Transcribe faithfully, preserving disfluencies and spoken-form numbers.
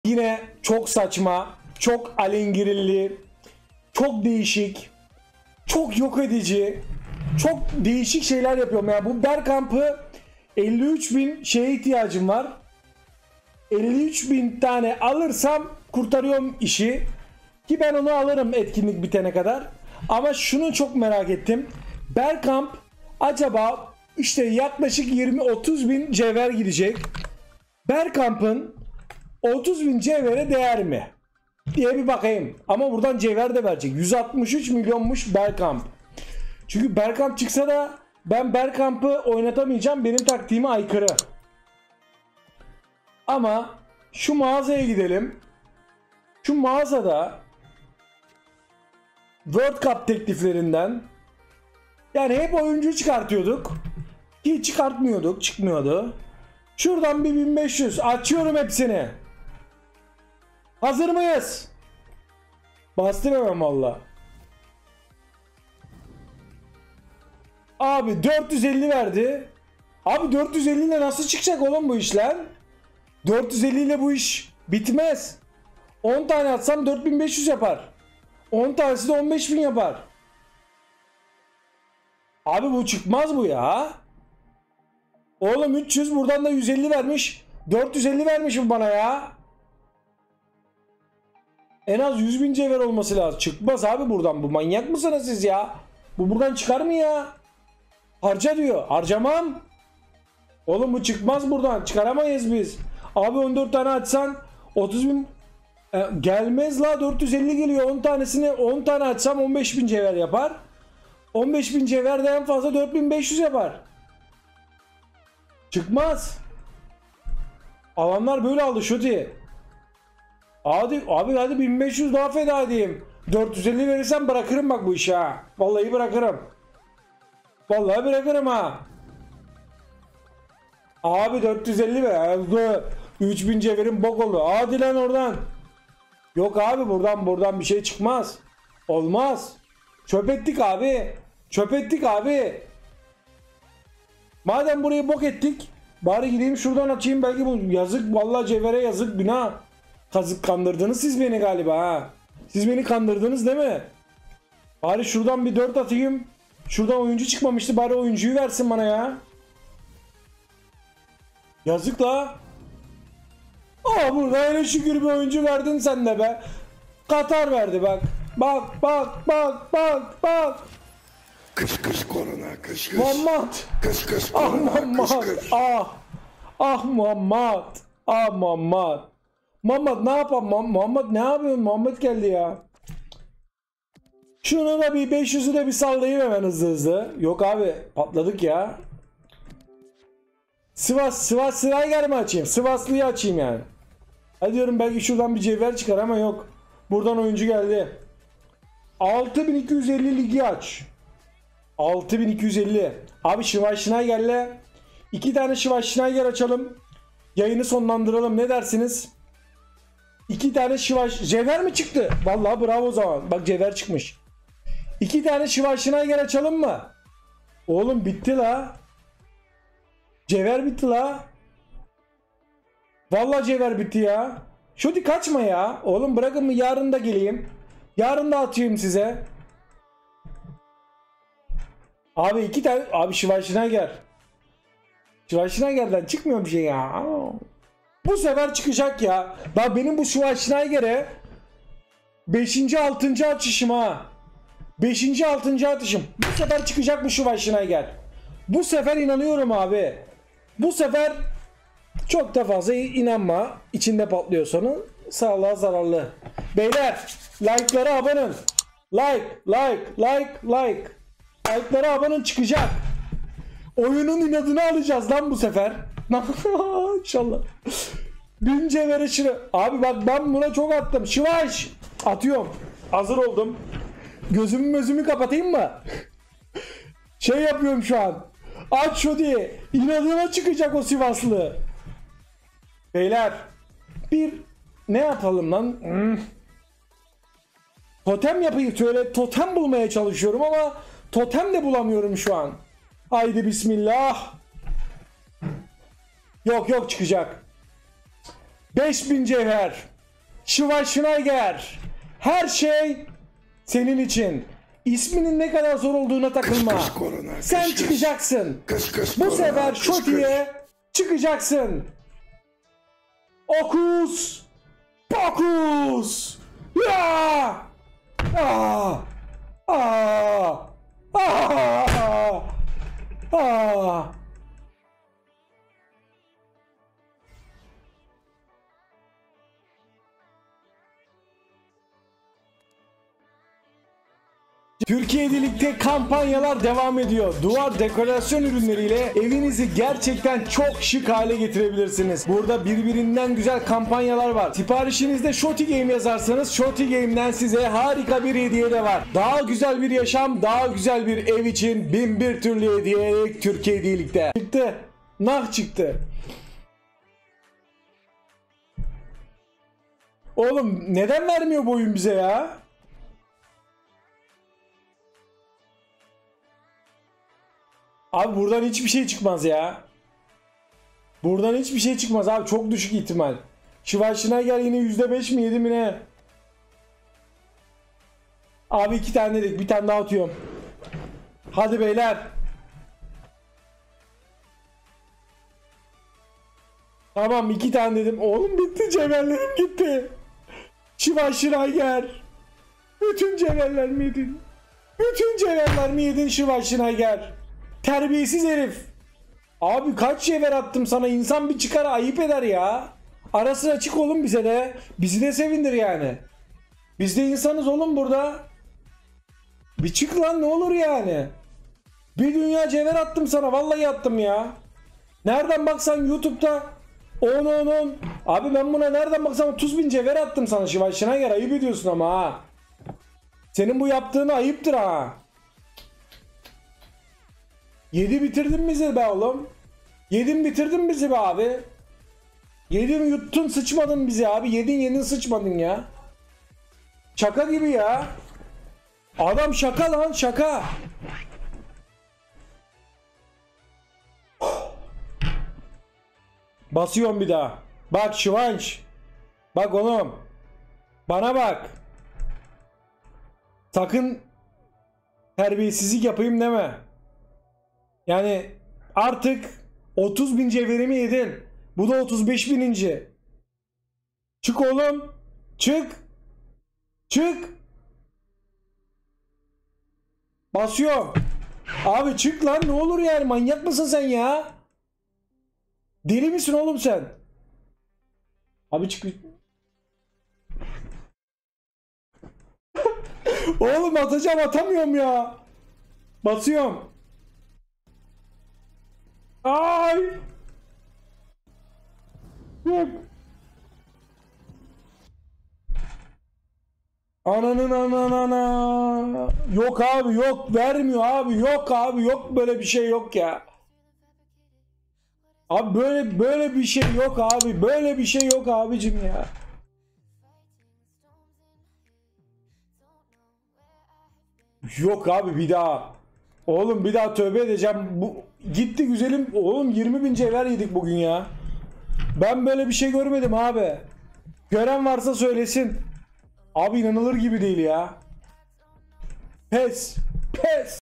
Yine çok saçma, çok alengirli, çok değişik, çok yok edici, çok değişik şeyler yapıyorum. Yani bu Bergkamp'ı elli üç bin şeye ihtiyacım var. elli üç bin tane alırsam kurtarıyorum işi. Ki ben onu alırım etkinlik bitene kadar. Ama şunu çok merak ettim. Bergkamp acaba işte yaklaşık yirmi otuz bin cevher gidecek. Bergkamp'ın otuz bin cevhere değer mi diye bir bakayım. Ama buradan cevher de verecek. yüz altmış üç milyonmuş Bergkamp. Çünkü Bergkamp çıksa da ben Bergkamp'ı oynatamayacağım. Benim taktiğime aykırı. Ama şu mağazaya gidelim. Şu mağazada World Cup tekliflerinden yani hep oyuncu çıkartıyorduk. Hiç çıkartmıyorduk. Çıkmıyordu. Şuradan bir bin beş yüz açıyorum hepsini. Hazır mıyız? Bastım hemen valla. Abi dört yüz elli verdi. Abi dört yüz elli ile nasıl çıkacak oğlum bu iş lan? dört yüz elli ile bu iş bitmez. on tane atsam dört bin beş yüz yapar. on tanesi de on beş bin yapar. Abi bu çıkmaz bu ya. Oğlum üç yüz buradan da yüz elli vermiş. dört yüz elli vermiş bu bana ya. En az yüz bin cevher olması lazım. Çıkmaz abi buradan. Bu manyak mısınız siz ya? Bu buradan çıkar mı ya? Harca diyor. Harcamam. Oğlum bu çıkmaz buradan. Çıkaramayız biz. Abi on dört tane açsan otuz bin e, gelmez la, dört yüz elli geliyor. on tanesini on tane açsam on beş bin cevher yapar. on beş bin cevher de en fazla dört bin beş yüz yapar. Çıkmaz. Alanlar böyle aldı şuti. Hadi abi hadi bin beş yüz daha feda edeyim. dört yüz elli verirsem bırakırım bak bu işi ha. Vallahi bırakırım. Vallahi bırakırım ha. Abi dört yüz elli ver. üç bin cevherim bok oldu. Hadi lan oradan. Yok abi buradan buradan bir şey çıkmaz. Olmaz. Çöp ettik abi. Çöp ettik abi. Madem burayı bok ettik, bari gideyim şuradan açayım, belki bu yazık, vallahi cevhere yazık, günah. Kazık kandırdınız siz beni galiba ha. Siz beni kandırdınız değil mi? Bari şuradan bir dört atayım. Şuradan oyuncu çıkmamıştı, bari oyuncuyu versin bana ya. Yazık la. Aa burada öyle şükür bir oyuncu verdin sen de be. Katar verdi bak. Bak bak bak bak bak. Kış kış korona kış kış. Muhammed. Kış kış Ah korona kış Muhammed. kış. Ah. Ah Muhammed. Ah Muhammed. Muhammed ne yapalım? Muhammed ne yapıyorsun? Muhammed geldi ya. Şunu da bir beş yüzü de bir sallayayım hemen hızlı hızlı. Yok abi patladık ya. Sivas Sivas Sıraygar mı açayım? Sivaslı'yı açayım yani. Hadi diyorum belki şuradan bir cevher çıkar ama yok. Buradan oyuncu geldi. altı bin iki yüz elli ligi aç. altı bin iki yüz elli. Abi Schweinsteiger'le iki tane Schweinsteiger açalım. Yayını sonlandıralım. Ne dersiniz? İki tane Schweinsteiger. Cevher mi çıktı? Vallahi bravo o zaman. Bak cevher çıkmış. İki tane Schweinsteiger açalım mı? Oğlum bitti la. Cevher bitti la. Vallahi cevher bitti ya. Şudi kaçma ya. Oğlum bırakın mı, yarın da geleyim. Yarın da atayım size. Abi iki tane. Abi Schweinsteiger. Schweinsteiger'den çıkmıyor bir şey ya. Bu sefer çıkacak ya. Bak benim bu Schweinsteiger'e beşinci altıncı açışım ha. beşinci altıncı atışım. Bu sefer çıkacak bu Schweinsteiger. Bu sefer inanıyorum abi. Bu sefer çok da fazla inanma. İçinde patlıyor sonu. Sağlığa zararlı. Beyler like'lara abanın. Like, like, like, like. Like'lara abanın, çıkacak. Oyunun inadını alacağız lan bu sefer. İnşallah. Bin cevhere şırı. Abi bak ben buna çok attım. Şıvaş. Atıyorum. Hazır oldum. Gözümü gözümü kapatayım mı? Şey yapıyorum şu an. Aç şu diye. İnadına çıkacak o Sivaslı. Beyler. Bir ne yapalım lan? Hmm. Totem yapayım. Şöyle totem bulmaya çalışıyorum ama totem de bulamıyorum şu an. Haydi bismillah. Yok yok çıkacak. beş bin cevher. Schwarzenegger. Her şey senin için. İsminin ne kadar zor olduğuna takılma. Kış kış korona, kış Sen kış. çıkacaksın. Kış kış Bu korona, sefer kış Şoti'ye çıkacaksın. Okus. Pokus. Ya! Aa! Aa! Aa! Aa! Türkiye'de ligde kampanyalar devam ediyor. Duvar dekorasyon ürünleriyle evinizi gerçekten çok şık hale getirebilirsiniz. Burada birbirinden güzel kampanyalar var. Siparişinizde Shoti Game yazarsanız Shoti Game'den size harika bir hediye de var. Daha güzel bir yaşam, daha güzel bir ev için bin bir türlü hediye Türkiye'de ligde. Çıktı. Nah çıktı. Oğlum neden vermiyor bu oyun bize ya? Abi buradan hiçbir şey çıkmaz ya. Buradan hiçbir şey çıkmaz abi. Çok düşük ihtimal. Schwarzenegger yine yüzde beş mi yedi mi ne? Abi iki tane dedik. Bir tane daha atıyorum. Hadi beyler. Tamam iki tane dedim. Oğlum bitti. Cevherlerim gitti. Schwarzenegger. Bütün cevherler mi yedin? Bütün cevherler mi yedin Schwarzenegger? Terbiyesiz herif. Abi kaç cevher attım sana, insan bir çıkar ayıp eder ya. Ara sıra çık oğlum bize de. Bizi de sevindir yani. Biz de insanız oğlum burada. Bir çık lan ne olur yani. Bir dünya cevher attım sana, vallahi attım ya. Nereden baksan YouTube'da on on on. Abi ben buna nereden baksam otuz bin cevher attım sana Schwarzenegger, ayıp ediyorsun ama ha. Senin bu yaptığın ayıptır ha. Yedi bitirdin bizi be oğlum. Yedin bitirdin bizi be abi. Yedin yuttun sıçmadın bizi abi. Yedin yedin sıçmadın ya. Şaka gibi ya. Adam şaka lan şaka. Basıyorum bir daha. Bak Şıvanç. Bak oğlum. Bana bak. Sakın terbiyesizlik yapayım deme. Yani artık otuz bin cevherimi yedin. Bu da otuz beş bininci. Çık oğlum. Çık. Çık. Basıyorum. Abi çık lan ne olur yani, manyak mısın sen ya? Deli misin oğlum sen? Abi çık. Oğlum atacağım, atamıyorum ya. Basıyorum. Ay. Yok. Ananın anan ana. Yok abi yok, vermiyor abi, yok abi yok, böyle bir şey yok ya. Abi böyle böyle bir şey yok abi, böyle bir şey yok abicim ya. Yok abi bir daha. Oğlum bir daha tövbe edeceğim. Bu gitti güzelim. Oğlum yirmi bin cevher yedik bugün ya. Ben böyle bir şey görmedim abi. Gören varsa söylesin. Abi inanılır gibi değil ya. Pes. Pes.